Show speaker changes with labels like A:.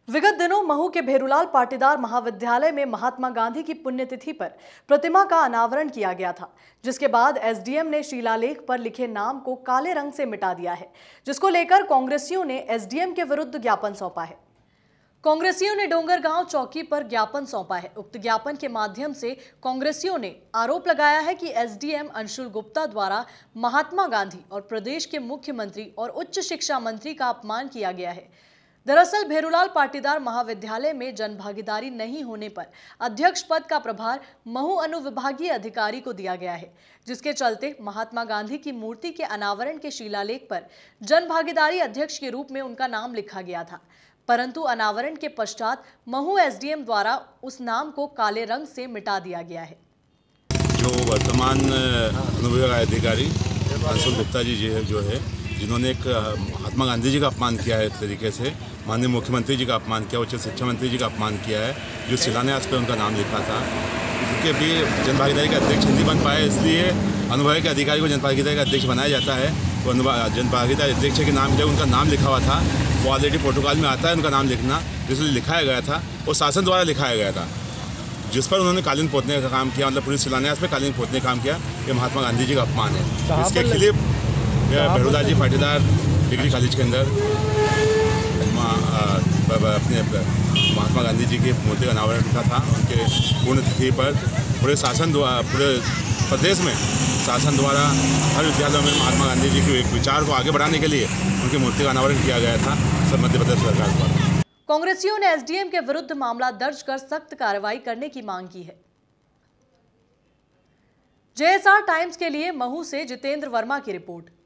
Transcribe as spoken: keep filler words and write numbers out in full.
A: विगत दिनों महू के भेरूलाल पाटीदार महाविद्यालय में महात्मा गांधी की पुण्यतिथि पर प्रतिमा का अनावरण किया गया था, जिसके बाद एसडीएम ने शिलालेख पर लिखे नाम को काले रंग से मिटा दिया है, जिसको लेकर कांग्रेसियों ने एसडीएम के विरुद्ध ज्ञापन सौंपा है। कांग्रेसियों ने डोंगरगांव चौकी पर ज्ञापन सौंपा है। उक्त ज्ञापन के माध्यम से कांग्रेसियों ने आरोप लगाया है कि एसडीएम अंशुल गुप्ता द्वारा महात्मा गांधी और प्रदेश के मुख्यमंत्री और उच्च शिक्षा मंत्री का अपमान किया गया है। दरअसल भेरूलाल पाटीदार महाविद्यालय में जनभागीदारी नहीं होने पर अध्यक्ष पद का प्रभार महू अनुविभागीय अधिकारी को दिया गया है, जिसके चलते महात्मा गांधी की मूर्ति के अनावरण के शिलालेख पर जनभागीदारी अध्यक्ष के रूप में उनका नाम लिखा गया था, परंतु अनावरण के पश्चात महू एसडीएम द्वारा उस नाम को काले रंग से मिटा दिया गया है।
B: जो वर्तमान अनुविभागीय अधिकारी अंशुल गुप्ता जी जो है, जिन्होंने एक महात्मा गांधी जी का अपमान किया है, एक तरीके से माननीय मुख्यमंत्री जी का अपमान किया, उच्च शिक्षा मंत्री जी का अपमान किया है, जो शिलान्यास पर उनका नाम लिखा था, क्योंकि अभी जनभागीदारी का अध्यक्ष नहीं बन पाए, इसलिए अनुभागीय के अधिकारी को जनभागीदारी का अध्यक्ष बनाया जाता है। तो जनभागीदारी अध्यक्ष के नाम जब उनका नाम लिखा हुआ था, वो ऑलरेडी प्रोटोकॉल में आता है उनका नाम लिखना, जिसलिए लिखाया गया था, वो शासन द्वारा लिखाया गया था, जिस पर उन्होंने कालीन पोतने का काम किया, मतलब पूरी शिलान्यास में कालीन पोतने का काम किया। ये महात्मा गांधी जी का अपमान है। इसके खिलाफ भेरूलाल जी पाटीदार डिग्री कॉलेज के अंदर अपने महात्मा गांधी जी की मूर्ति का अनावरण का था। उनके पुण्यतिथि पर पूरे शासन द्वारा, पूरे प्रदेश में शासन द्वारा हर विद्यालयों में महात्मा गांधी जी के विचार को आगे बढ़ाने के लिए उनकी मूर्ति का अनावरण किया गया था, सब मध्य प्रदेश सरकार द्वारा।
A: कांग्रेसियों ने एसडीएम के विरुद्ध मामला दर्ज कर सख्त कार्रवाई करने की मांग की है। जेएसआर टाइम्स के लिए महू से जितेंद्र वर्मा की रिपोर्ट।